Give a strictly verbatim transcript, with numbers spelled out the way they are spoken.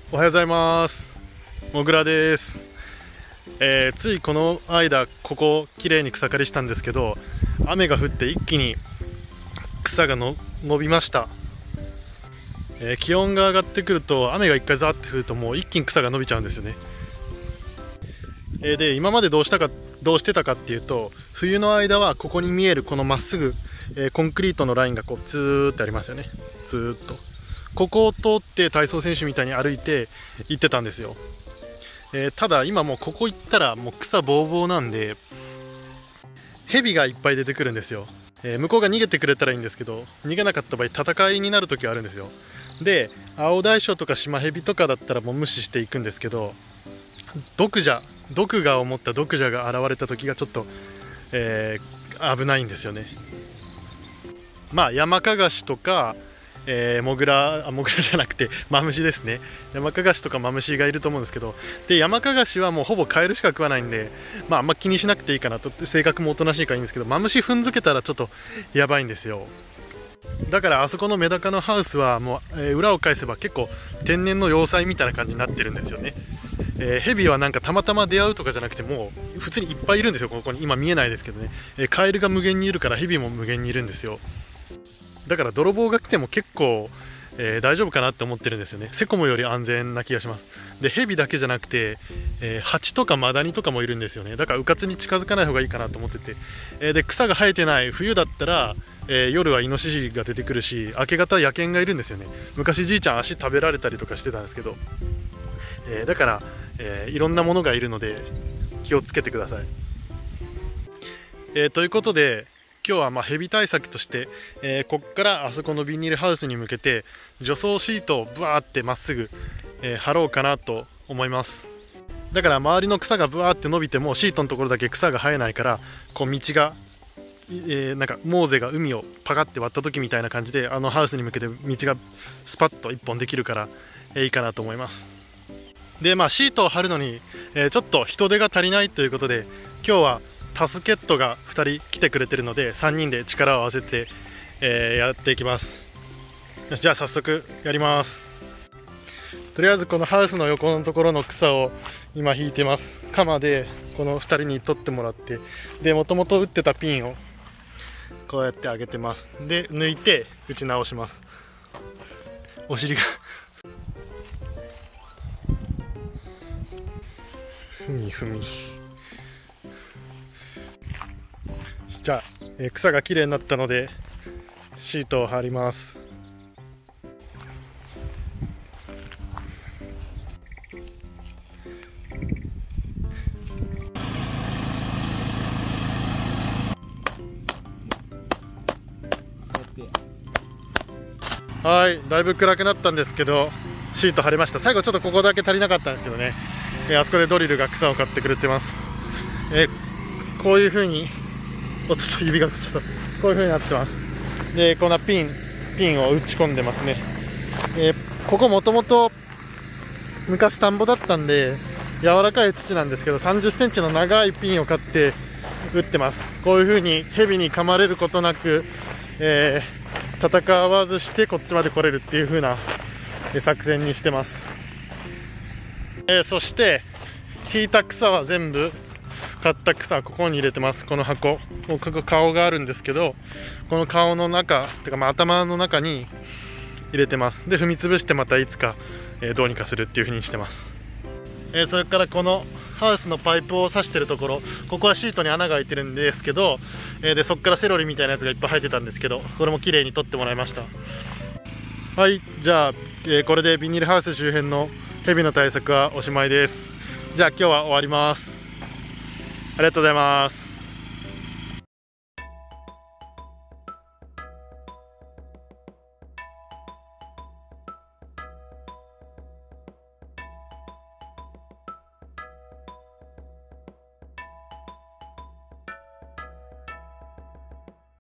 おはようございます。もぐらです。えーついこの間ここきれいに草刈りしたんですけど、雨が降って一気に草がの伸びました。えー気温が上がってくると雨が一回ザーって降るともう一気に草が伸びちゃうんですよね。えーで今までどうしたかどうしてたかっていうと、冬の間はここに見えるこのまっすぐ、えーコンクリートのラインがこうツーってありますよね。ずーっとここを通って体操選手みたいに歩いて行ってたんですよ。えーただ今もうここ行ったらもう草ぼうぼうなんで、蛇がいっぱい出てくるんですよ。えー向こうが逃げてくれたらいいんですけど、逃げなかった場合戦いになる時があるんですよ。で青大将とかシマヘビとかだったらもう無視していくんですけど、毒蛇毒牙を持った毒蛇が現れた時がちょっと、えー危ないんですよね。まあヤマカガシとか、えー、モグラあモグラじゃなくてマムシですね。ヤマカガシとかマムシがいると思うんですけど、でヤマカガシはもうほぼカエルしか食わないんで、まああんま気にしなくていいかなと、性格もおとなしいからいいんですけど、マムシ踏んづけたらちょっとやばいんですよ。だからあそこのメダカのハウスはもう、えー裏を返せば結構天然の要塞みたいな感じになってるんですよね。えーヘビはなんかたまたま出会うとかじゃなくて、もう普通にいっぱいいるんですよ。ここに今見えないですけどね、えーカエルが無限にいるからヘビも無限にいるんですよ。だから泥棒が来ても結構、えー大丈夫かなって思ってるんですよね。セコムより安全な気がします。でヘビだけじゃなくて、えーハチとかマダニとかもいるんですよね。だからうかつに近づかない方がいいかなと思ってて、えーで草が生えてない冬だったら、えー夜はイノシシが出てくるし、明け方野犬がいるんですよね。昔じいちゃん足食べられたりとかしてたんですけど、えーだから、えーいろんなものがいるので気をつけてください。えーということで今日はまあヘビ対策として、えーこっからあそこのビニールハウスに向けて除草シートをブワーってまっすぐ、えー貼ろうかなと思います。だから周りの草がブワーって伸びてもシートのところだけ草が生えないから、こう道が、えーなんかモーゼが海をパカって割った時みたいな感じで、あのハウスに向けて道がスパッと一本できるから、えーいいかなと思います。でまあシートを貼るのに、えーちょっと人手が足りないということで、今日はタスケットがふたり来てくれてるのでさんにんで力を合わせて、えーやっていきます。よし、じゃあ早速やります。とりあえずこのハウスの横のところの草を今引いてます。鎌でこのふたりに取ってもらって、でもともと打ってたピンをこうやって上げてます。で抜いて打ち直します。お尻がふみふみ。じゃあ、えー草がきれいになったのでシートを貼ります。はい、だいぶ暗くなったんですけどシート貼りました。最後ちょっとここだけ足りなかったんですけどね、えーあそこでドリルが草を刈ってくれてます。えーこういう風におっとっと指が映っちゃった。こういう風になってます。でこんなピンピンを打ち込んでますね。えーここもともと昔田んぼだったんで柔らかい土なんですけど、さんじゅっセンチの長いピンを買って打ってます。こういう風にヘビに噛まれることなく、えー戦わずしてこっちまで来れるっていう風なえー作戦にしてます。えーそして引いた草は全部、買った草はここに入れてます。この箱、ここ顔があるんですけど、この顔の中てかまあ頭の中に入れてます。で踏み潰してまたいつか、えーどうにかするっていう風にしてます。えーそれからこのハウスのパイプを刺してるところ、ここはシートに穴が開いてるんですけど、えーでそこからセロリみたいなやつがいっぱい生えてたんですけど、これも綺麗に取ってもらいました。はい、じゃあ、えーこれでビニールハウス周辺のヘビの対策はおしまいです。じゃあ今日は終わります。ありがとうございます。